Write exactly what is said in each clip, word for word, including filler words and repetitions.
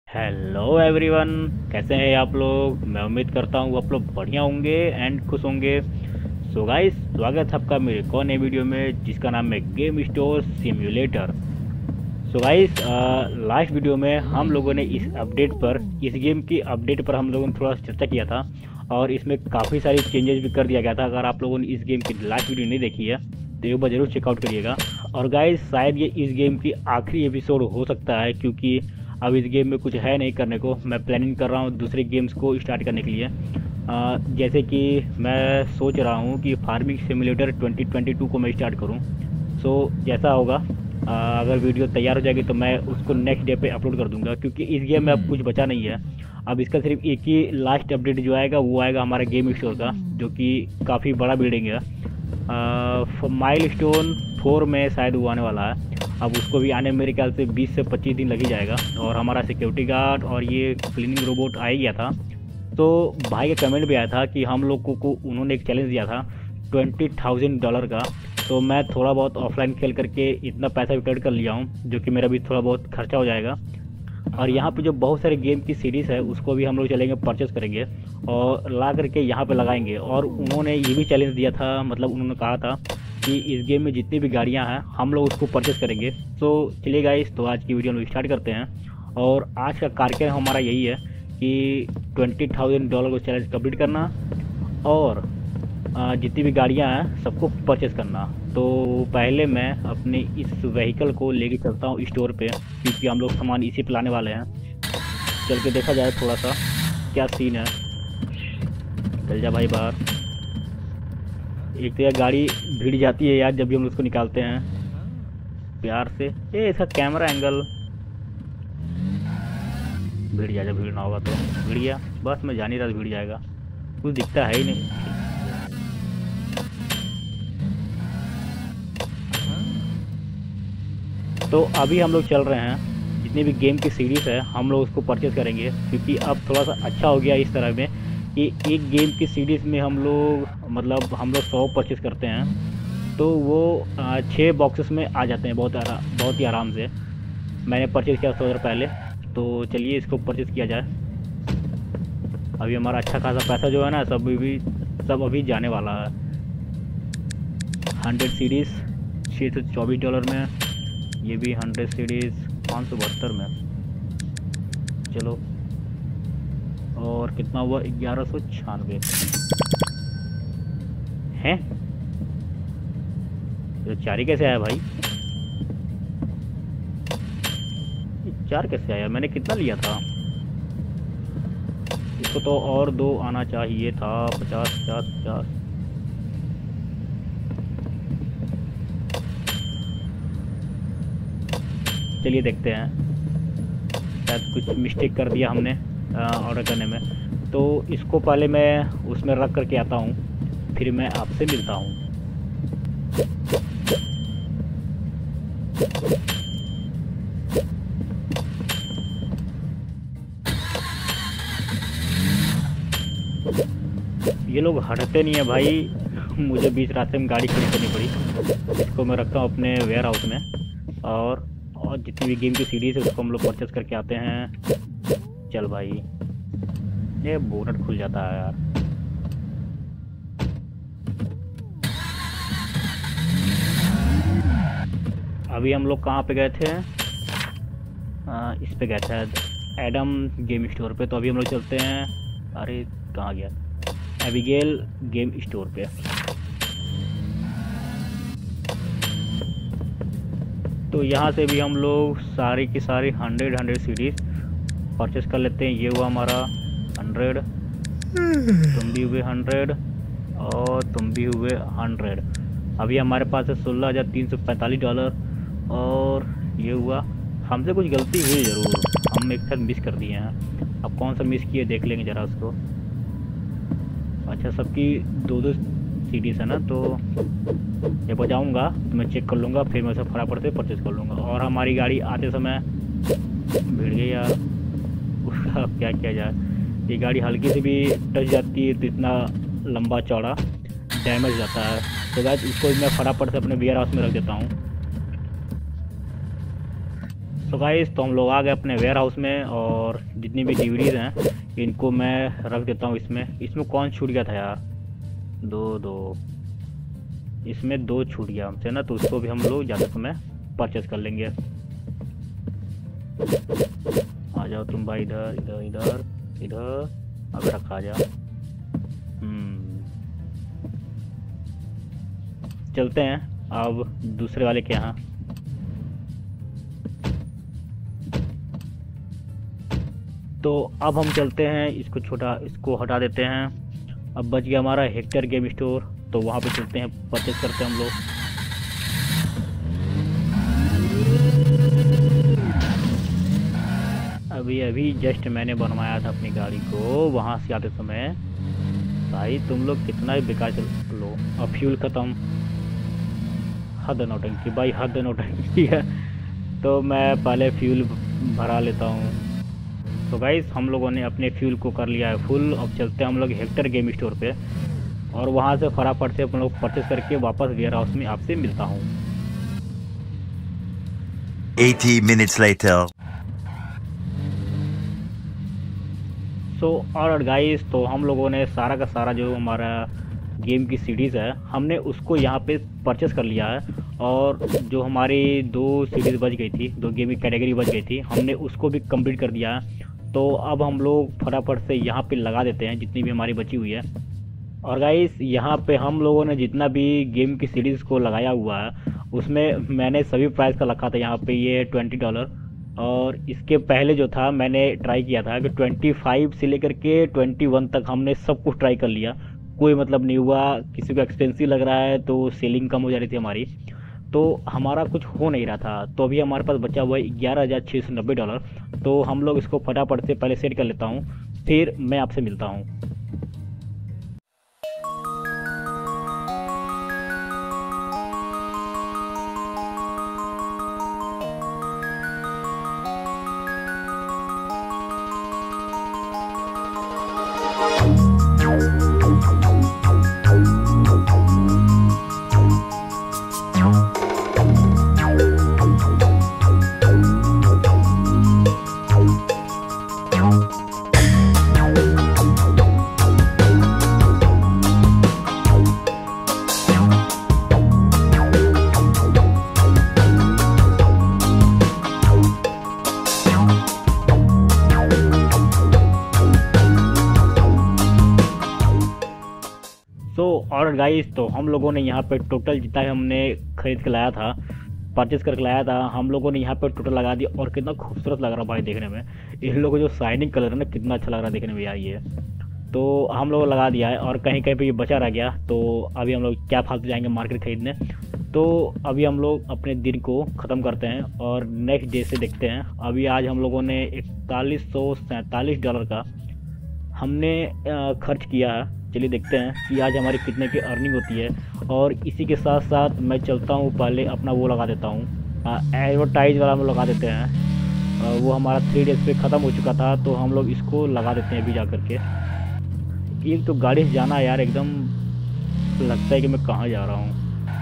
Hello everyone, कैसे हैं आप लोग। मैं उम्मीद करता हूँ आप लोग बढ़िया होंगे एंड खुश होंगे। सो गाइस, स्वागत है आपका मेरे एक और नए वीडियो में जिसका नाम है game store simulator. So guys, last video में हम लोगों ने इस अपडेट पर इस गेम की अपडेट पर हम लोगों ने थोड़ा चर्चा किया था और इसमें काफ़ी सारी चेंजेस भी कर दिया गया था। अगर आप लोगों ने इस गेम की लास्ट वीडियो नहीं देखी है तो एक बार ज़रूर चेकआउट करिएगा। और गाइस, शायद ये इस गेम की आखिरी एपिसोड हो सकता है क्योंकि अब इस गेम में कुछ है नहीं करने को। मैं प्लानिंग कर रहा हूँ दूसरे गेम्स को स्टार्ट करने के लिए। आ, जैसे कि मैं सोच रहा हूँ कि farming simulator twenty twenty two को मैं स्टार्ट करूँ। सो जैसा होगा, आ, अगर वीडियो तैयार हो जाएगी तो मैं उसको नेक्स्ट डे पे अपलोड कर दूंगा क्योंकि इस गेम में अब कुछ बचा नहीं है। अब इसका सिर्फ एक ही लास्ट अपडेट जो आएगा वो आएगा हमारा गेम स्टोर का, जो कि काफ़ी बड़ा बिल्डिंग है। माइल स्टोन फोर में शायद वो आने वाला है। अब उसको भी आने मेरे ख्याल से बीस से पच्चीस दिन लग ही जाएगा। और हमारा सिक्योरिटी गार्ड और ये क्लीनिंग रोबोट आ ही गया था। तो भाई का कमेंट भी आया था कि हम लोगों को उन्होंने एक चैलेंज दिया था ट्वेंटी थाउजेंड डॉलर का। तो मैं थोड़ा बहुत ऑफलाइन खेल करके इतना पैसा भी कलेक्ट कर लिया हूँ, जो कि मेरा भी थोड़ा बहुत खर्चा हो जाएगा। और यहाँ पे जो बहुत सारे गेम की सीरीज़ है उसको भी हम लोग चलेंगे, परचेस करेंगे और ला करके यहाँ पे लगाएंगे। और उन्होंने ये भी चैलेंज दिया था, मतलब उन्होंने कहा था कि इस गेम में जितनी भी गाड़ियाँ हैं हम लोग उसको परचेस करेंगे। तो चलिए गाइस, तो आज की वीडियो हम लोग स्टार्ट करते हैं। और आज का कार्यक्रम हमारा यही है कि ट्वेंटी थाउजेंड डॉलर को चैलेंज कंप्लीट करना और जितनी भी गाड़ियाँ हैं सबको परचेस करना। तो पहले मैं अपने इस व्हीकल को लेके चलता हूँ स्टोर पे, क्योंकि हम लोग सामान इसी पे लाने वाले हैं। चल के देखा जाए थोड़ा सा क्या सीन है। चल जा भाई बाहर। एक तो यार गाड़ी भिड़ जाती है यार जब भी हम उसको निकालते हैं प्यार से। ए इसका कैमरा एंगल भिड़ जाए, जब भिड़ना होगा तो भिड़ गया। बस मैं जान ही रहा भिड़ जाएगा, कुछ दिखता है ही नहीं। तो अभी हम लोग चल रहे हैं, जितनी भी गेम की सीरीज़ है हम लोग उसको परचेज़ करेंगे क्योंकि अब थोड़ा सा अच्छा हो गया इस तरह में कि एक गेम की सीरीज़ में हम लोग मतलब हम लोग सौ परचेज़ करते हैं तो वो छः बॉक्सेस में आ जाते हैं बहुत आरा, बहुत ही आराम से। मैंने परचेज़ किया सौ हज़ार पहले, तो चलिए इसको परचेज़ किया जाए। अभी हमारा अच्छा खासा पैसा जो है ना सब भी सब अभी जाने वाला है। हंड्रेड सीरीज़ छः सौ चौबीस डॉलर में, ये भी हंड्रेड सीरीज़ पाँच सौ बहत्तर में। चलो, और कितना हुआ, ग्यारह सौ छियानवे है। तो चार ही कैसे आया भाई, चार कैसे आया? मैंने कितना लिया था? इसको तो और दो आना चाहिए था। पचास पचास पचास। चलिए देखते हैं, शायद कुछ मिस्टेक कर दिया हमने ऑर्डर करने में। तो इसको पहले मैं उसमें रख करके आता हूँ, फिर मैं आपसे मिलता हूँ। ये लोग हटते नहीं है भाई, मुझे बीच रास्ते में गाड़ी खड़ी करनी पड़ी। इसको मैं रखता हूँ अपने वेयर हाउस में और और जितनी भी गेम की सीरीज़ है उसको हम लोग परचेस करके आते हैं। चल भाई, ये बोनट खुल जाता है यार। अभी हम लोग कहाँ पे गए थे? आ, इस पे गए थे एडम गेम स्टोर पे। तो अभी हम लोग चलते हैं, अरे कहाँ गया, एबिगेल गेम स्टोर पे। तो यहाँ से भी हम लोग सारी की सारी हंड्रेड हंड्रेड सीरीज परचेस कर लेते हैं। ये हुआ हमारा हंड्रेड, तुम भी हुए हंड्रेड और तुम भी हुए हंड्रेड। अभी हमारे पास है सोलह हज़ार तीन सौ पैंतालीस डॉलर। और ये हुआ, हमसे कुछ गलती हुई ज़रूर, हम एक साथ मिस कर दिए हैं। अब कौन सा मिस किए देख लेंगे ज़रा उसको। अच्छा, सबकी दो दो सीरीज़ है ना, तो जब बजाऊँगा तो मैं चेक कर लूँगा, फिर मैं उसे फटाफट से परचेज़ कर लूँगा। और हमारी गाड़ी आते समय भिड़ गई यार, उसका क्या किया जाए। ये गाड़ी हल्की से भी टच जाती है तो इतना लंबा चौड़ा डैमेज जाता है। तो गाइस, इसको मैं फटाफट से अपने वेयर हाउस में रख देता हूँ। सो गाइस, तो हम लोग आ गए अपने वेयर हाउस में, और जितनी भी डीवीडीज हैं इनको मैं रख देता हूँ इसमें। इसमें कौन छूट गया था यार? दो दो इसमें दो छूट गया हमसे ना, तो उसको भी हम लोग ज़्यादा समय परचेस कर लेंगे। आ जाओ तुम भाई, इधर इधर इधर इधर, अब रखा आ जाओ। हम्म चलते हैं अब दूसरे वाले के यहाँ। तो अब हम चलते हैं, इसको छोटा इसको हटा देते हैं। अब बच गया हमारा हेक्टर गेम स्टोर, तो वहाँ पे चलते हैं, परचेस करते हैं हम लोग। अभी अभी जस्ट मैंने बनवाया था अपनी गाड़ी को, वहाँ से आते समय। भाई तुम लोग कितना ही बेकार चल लो। अब फ्यूल ख़त्म। हद नौटंकी भाई, हद नौटंकी है। तो मैं पहले फ्यूल भरा लेता हूँ। तो गाइस, हम लोगों ने अपने फ्यूल को कर लिया है फुल। अब चलते हैं हम लोग हेक्टर गेम स्टोर पे, और वहाँ से फटाफट से हम लोग परचेस करके वापस वेयर हाउस में आपसे मिलता हूँ। eighty minutes later. सो और गाइस, तो हम लोगों ने सारा का सारा जो हमारा गेम की सीरीज़ है, हमने उसको यहाँ पे परचेस कर लिया है। और जो हमारी दो सीरीज़ बच गई थी, दो गेम की कैटेगरी बच गई थी, हमने उसको भी कंप्लीट कर दिया है। तो अब हम लोग फटाफट से यहाँ पे लगा देते हैं जितनी भी हमारी बची हुई है। और गाइस, यहाँ पे हम लोगों ने जितना भी गेम की सीरीज़ को लगाया हुआ है, उसमें मैंने सभी प्राइस का रखा था यहाँ पे ये ट्वेंटी डॉलर। और इसके पहले जो था, मैंने ट्राई किया था कि ट्वेंटी फाइव से लेकर के ट्वेंटी वन तक हमने सब कुछ ट्राई कर लिया, कोई मतलब नहीं हुआ। किसी को एक्सपेंसिव लग रहा है तो सेलिंग कम हो जा रही थी हमारी, तो हमारा कुछ हो नहीं रहा था। तो अभी हमारे पास बचा हुआ है ग्यारह हज़ार छः सौ नब्बे डॉलर। तो हम लोग इसको फटाफट से पहले सेट कर लेता हूँ, फिर मैं आपसे मिलता हूँ। तो और गाइस, तो हम लोगों ने यहाँ पे टोटल जितना हमने खरीद के लाया था, परचेज करके लाया था, हम लोगों ने यहाँ पे टोटल लगा दिया। और कितना खूबसूरत लग रहा भाई देखने में। इन लोगों को जो शाइनिंग कलर है ना, कितना अच्छा लग रहा है देखने में यार ये। तो हम लोग लगा दिया है, और कहीं कहीं पे ये बचा रह गया। तो अभी हम लोग क्या फालतू जाएंगे मार्केट खरीदने। तो अभी हम लोग अपने दिन को ख़त्म करते हैं और नेक्स्ट डे से देखते हैं। अभी आज हम लोगों ने इकतालीस सौ सैंतालीस डॉलर का हमने खर्च किया है। चलिए देखते हैं कि आज हमारी कितने की अर्निंग होती है। और इसी के साथ साथ मैं चलता हूँ, पहले अपना वो लगा देता हूँ, एडवर्टाइज वाला हम लगा देते हैं। वो हमारा थ्री डेज पे ख़त्म हो चुका था, तो हम लोग इसको लगा देते हैं अभी जा कर के। एक तो गाड़ी से जाना यार, एकदम लगता है कि मैं कहाँ जा रहा हूँ।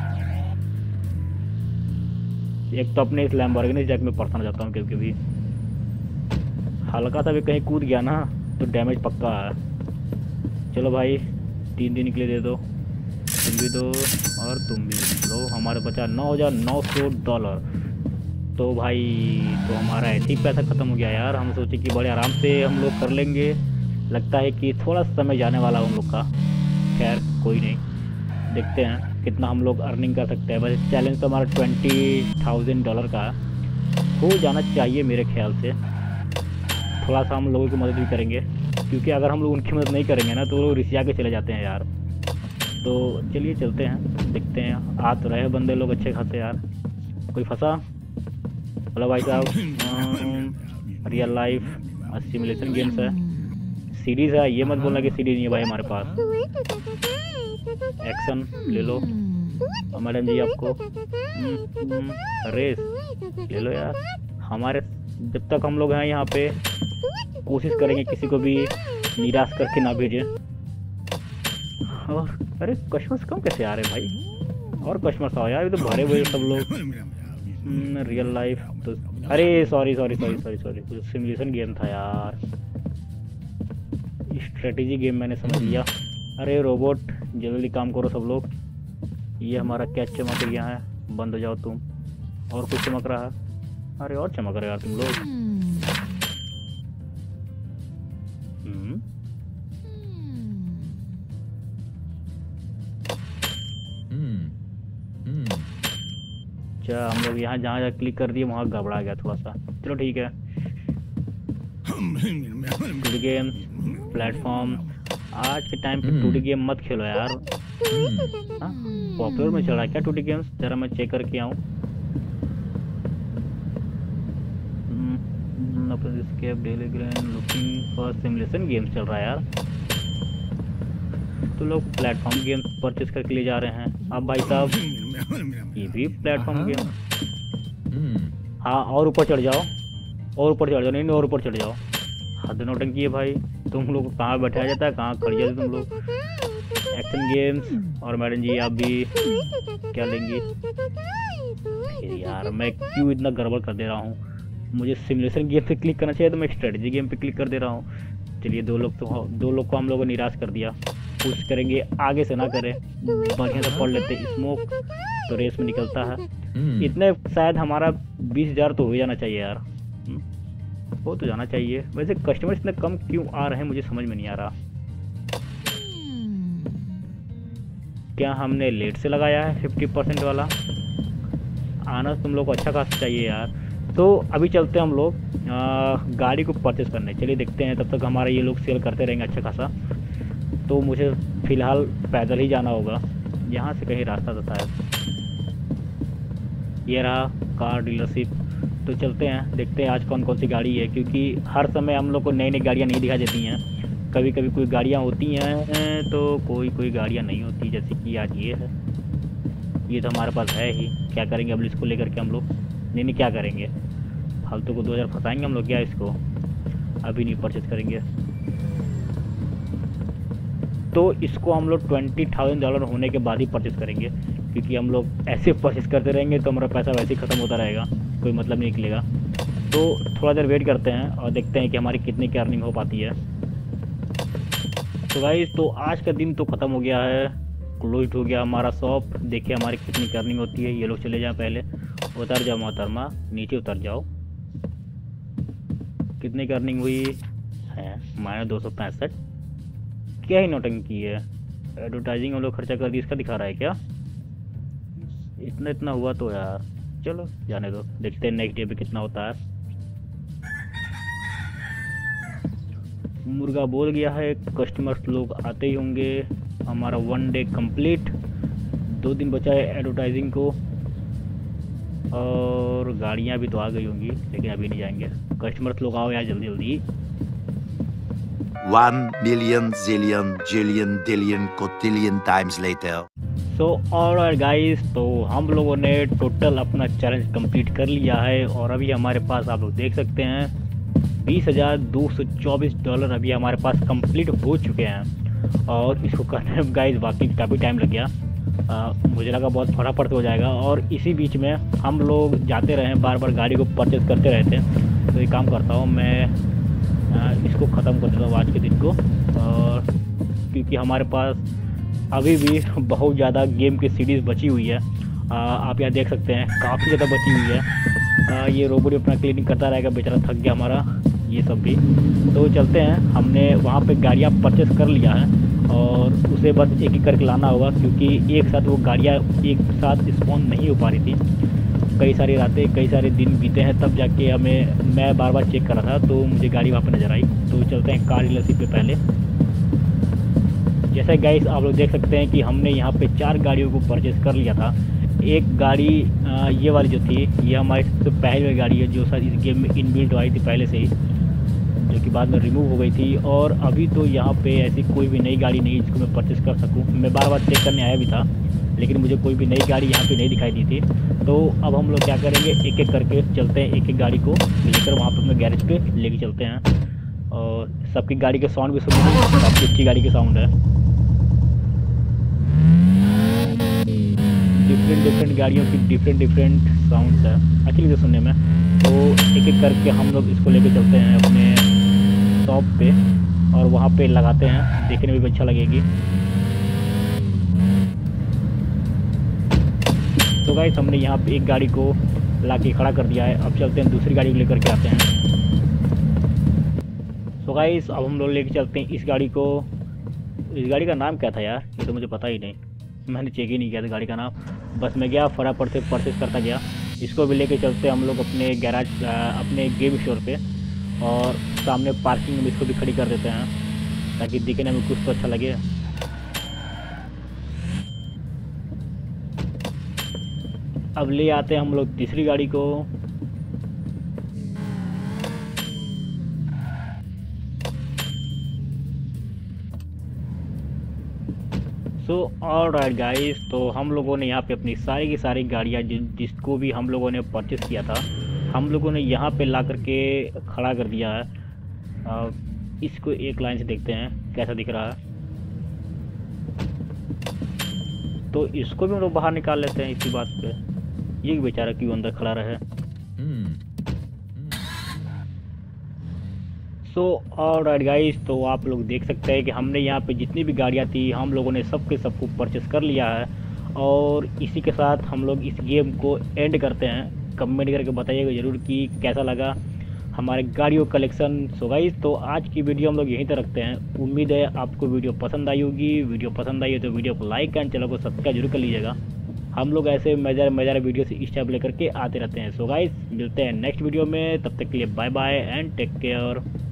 एक तो अपने इस लैम्बोर्गिनी से जाकर मैं परेशान जाता हूँ कभी कभी। हल्का सा भी कहीं कूद गया ना तो डैमेज पक्का है। चलो भाई, तीन दिन के लिए दे दो, तुम भी दो और तुम भी लो। हमारे बचा नौ हज़ार नौ सौ डॉलर। तो भाई, तो हमारा ऐसे ही पैसा ख़त्म हो गया यार। हम सोचे कि बड़े आराम से हम लोग कर लेंगे, लगता है कि थोड़ा समय जाने वाला हम लोग का। खैर कोई नहीं, देखते हैं कितना हम लोग अर्निंग कर सकते हैं। बस चैलेंज तो हमारा ट्वेंटी थाउजेंड डॉलर का हो जाना चाहिए मेरे ख्याल से। थोड़ा सा हम लोगों की मदद भी करेंगे, क्योंकि अगर हम लोग उनकी मदद नहीं करेंगे ना तो वो लोग रिसिया के चले जाते हैं यार। तो चलिए चलते हैं, देखते हैं। आ तो रहे बंदे लोग अच्छे खासे यार। कोई फंसा? हेलो भाई साहब, रियल लाइफ सिमुलेशन गेम्स है, सीरीज़ है। ये मत बोलना कि सीरीज़ नहीं है भाई हमारे पास। एक्शन ले लो मैडम जी, आपको रेस ले लो यार। हमारे जब तक हम लोग हैं यहाँ पे, कोशिश करेंगे किसी को भी निराश करके ना भेजें। और अरे कस्टमर्स कम कैसे आ रहे हैं भाई? और कस्टमर्स आओ यार, ये तो भरे हुए सब लोग। रियल लाइफ तो अरे sorry sorry sorry sorry sorry कुछ सिमुलेशन गेम था यार, स्ट्रेटेजी गेम मैंने समझ लिया। अरे रोबोट जल्दी काम करो सब लोग। ये हमारा क्या चमक गया है, बंद हो जाओ तुम। और कुछ चमक रहा है, अरे और चमक रहे यार तुम लोग। हम्म अच्छा हम लोग यहाँ जहाँ जहाँ क्लिक कर दिए वहाँ गड़बड़ा गया थोड़ा सा, चलो ठीक है। टू डी गेम प्लेटफॉर्म, आज के टाइम पे टू डी गेम मत खेलो यार। पॉपुलर में चल रहा है क्या टू डी गेम्स, जरा मैं चेक करके आऊँ। Escape daily grand looking for simulation games चल रहा है यार। तो लोग प्लेटफॉर्म गेम परचेज करके ले जा रहे हैं। अब भाई साहब ये भी प्लेटफॉर्म गेम। हाँ और ऊपर चढ़ जाओ, और ऊपर चढ़ जाओ, नहीं और ऊपर चढ़ जाओ। हद नौटंकी है भाई, तुम लोग को कहाँ बैठाया जाता है, कहाँ खड़ जाते तुम लोग। एक्शन गेम्स, और मैडम जी आप भी क्या लेंगी यार। मैं क्यों इतना गड़बड़ कर दे रहा हूँ, मुझे सिमुलेशन गेम पे क्लिक करना चाहिए तो मैं स्ट्रेटजी गेम पे क्लिक कर दे रहा हूँ। चलिए दो लोग तो दो लोग को हम लोगों ने निराश कर दिया। कोशिश करेंगे आगे से ना करें, बढ़िया से पढ़ लेते। स्मोक तो रेस में निकलता है। इतने शायद हमारा बीस हजार तो हो जाना चाहिए यार, हो तो जाना चाहिए। वैसे कस्टमर इतने कम क्यों आ रहे हैं मुझे समझ में नहीं आ रहा। क्या हमने लेट से लगाया है फिफ्टी परसेंट वाला, आना तुम लोग को अच्छा खासा चाहिए यार। तो अभी चलते हैं हम लोग आ, गाड़ी को परचेस करने। चलिए देखते हैं, तब तक हमारा ये लोग सेल करते रहेंगे अच्छा खासा। तो मुझे फ़िलहाल पैदल ही जाना होगा, यहाँ से कहीं रास्ता था शायद। ये रहा कार डीलरशिप, तो चलते हैं देखते हैं आज कौन कौन सी गाड़ी है, क्योंकि हर समय हम लोग को नई नई गाड़ियाँ नहीं दिखाई देती हैं। कभी कभी कोई गाड़ियाँ होती हैं तो कोई कोई गाड़ियाँ नहीं होती, जैसे कि आज ये है। ये तो हमारे पास है ही, क्या करेंगे अब इसको लेकर के हम लोग। नहीं नहीं क्या करेंगे, फालतू को दो हज़ार फंसाएंगे हम लोग क्या इसको, अभी नहीं परचेज करेंगे। तो इसको हम लोग ट्वेंटी थाउजेंड डॉलर होने के बाद ही परचेज करेंगे, क्योंकि हम लोग ऐसे परचेज करते रहेंगे तो हमारा पैसा वैसे ही ख़त्म होता रहेगा, कोई मतलब नहीं निकलेगा। तो थोड़ा देर वेट करते हैं और देखते हैं कि हमारी कितनी की अर्निंग हो पाती है। तो गाइस तो आज का दिन तो ख़त्म हो गया है, क्लोज हो गया हमारा शॉप। देखिए हमारी कितनी की अर्निंग होती है। ये लोग चले जाएँ पहले, उतर जाओ मोहतरमा, नीचे उतर जाओ। कितने की अर्निंग हुई है, माइनस दो सौ पैंसठ। क्या ही नौटंकी है, एडवर्टाइजिंग हम लोग खर्चा कर दी, इसका दिखा रहा है क्या। इतना इतना हुआ तो यार चलो जाने दो, देखते हैं नेक्स्ट डे पे कितना होता है। मुर्गा बोल गया है, कस्टमर्स लोग आते ही होंगे। हमारा वन डे कंप्लीट, दो दिन बचा है एडवर्टाइजिंग को, और गाड़ियाँ भी तो आ गई होंगी लेकिन अभी नहीं जाएंगे। कस्टमर्स लोग आओ यार जल्दी जल्दी। One million zillion jillion dillion cotillion times later. So alright guys, तो हम लोगों ने टोटल अपना चैलेंज कंप्लीट कर लिया है, और अभी हमारे पास आप लोग देख सकते हैं बीस हज़ार दो सौ चौबीस डॉलर अभी हमारे पास कंप्लीट हो चुके हैं। और इसको करने में गाइस बाकी काफ़ी टाइम लग गया, आ, मुझे लगा बहुत फटाफट हो जाएगा। और इसी बीच में हम लोग जाते रहे, बार बार गाड़ी को परचेज करते रहते हैं। तो ये काम करता हूँ मैं, आ, इसको ख़त्म कर देता हूँ आज के दिन को। और क्योंकि हमारे पास अभी भी बहुत ज़्यादा गेम की सीरीज़ बची हुई है, आ, आप यहाँ देख सकते हैं काफ़ी ज़्यादा बची हुई है। आ, ये रोबोट अपना क्लीनिंग करता रहेगा, बेचारा थक गया हमारा ये सब भी। तो चलते हैं, हमने वहाँ पे गाड़ियाँ परचेस कर लिया है और उसे बस एक एक करके लाना होगा, क्योंकि एक साथ वो गाड़ियाँ एक साथ स्पॉन नहीं हो पा रही थी। कई सारी रातें कई सारे दिन बीते हैं, तब जाके हमें, मैं बार बार चेक कर रहा था तो मुझे गाड़ी वहाँ पर नज़र आई। तो चलते हैं कार डीलरशिप पे पहले। जैसे गाइस आप लोग देख सकते हैं कि हमने यहाँ पे चार गाड़ियों को परचेस कर लिया था। एक गाड़ी आ, ये वाली जो थी, ये हमारी सबसे पहली वाली गाड़ी है जो शायद इस गेम में इनबिल्ट आई थी पहले से ही, जो कि बाद में रिमूव हो गई थी। और अभी तो यहाँ पे ऐसी कोई भी नई गाड़ी नहीं जिसको मैं परचेस कर सकूँ। मैं बार बार चेक करने आया भी था लेकिन मुझे कोई भी नई गाड़ी यहाँ पे नहीं दिखाई दी थी। तो अब हम लोग क्या करेंगे, एक एक करके चलते हैं, एक एक गाड़ी को लेकर वहाँ पर अपने गैरेज पे लेके चलते हैं। और सबकी गाड़ी के साउंड भी सुनिए, काफ़ी अच्छी गाड़ी के साउंड है, डिफरेंट डिफरेंट गाड़ियों की डिफरेंट डिफरेंट साउंड्स है, अच्छी लगे सुनने में। तो एक एक करके हम लोग इसको लेके चलते हैं अपने शॉप पे और वहाँ पे लगाते हैं, देखने में भी अच्छा लगेगी। तो गाइस हमने यहाँ पे एक गाड़ी को ला के खड़ा कर दिया है, अब चलते हैं दूसरी गाड़ी को लेकर के आते हैं। तो गाइस अब हम लोग लेके चलते हैं इस गाड़ी को। इस गाड़ी का नाम क्या था यार, ये तो मुझे पता ही नहीं, मैंने चेक ही नहीं किया था गाड़ी का नाम, बस मैं गया फटाफट से परचेस करता गया। इसको भी लेके चलते हैं हम लोग अपने गैराज, अपने गेम स्टोर पे, और सामने पार्किंग में इसको भी खड़ी कर देते हैं ताकि दिखने में कुछ तो अच्छा लगे। अब ले आते हैं हम लोग तीसरी गाड़ी को। सो ऑल राइट गाइस, तो हम लोगों ने यहाँ पे अपनी सारी की सारी गाड़ियाँ जिन जिसको भी हम लोगों ने परचेस किया था, हम लोगों ने यहाँ पे ला करके खड़ा कर दिया है। आ, इसको एक लाइन से देखते हैं कैसा दिख रहा है। तो इसको भी हम लोग बाहर निकाल लेते हैं इसी बात पे, ये बेचारा क्यों अंदर खड़ा रहे। सो ऑलराइट गाइस, तो आप लोग देख सकते हैं कि हमने यहाँ पे जितनी भी गाड़ियाँ थी हम लोगों ने सबके सबको परचेस कर लिया है, और इसी के साथ हम लोग इस गेम को एंड करते हैं। कमेंट करके बताइएगा ज़रूर कि कैसा लगा हमारे गाड़ियों कलेक्शन। सो गाइस, तो आज की वीडियो हम लोग यहीं तक रखते हैं। उम्मीद है आपको वीडियो पसंद आई होगी। वीडियो पसंद आई है तो वीडियो को लाइक एंड चैनल को सब्सक्राइब जरूर कर लीजिएगा। हम लोग ऐसे मज़ेदार मज़ेदार वीडियो से इस टाइप लेकर के आते रहते हैं। सो गाइस, मिलते हैं नेक्स्ट वीडियो में, तब तक के लिए bye bye and take care.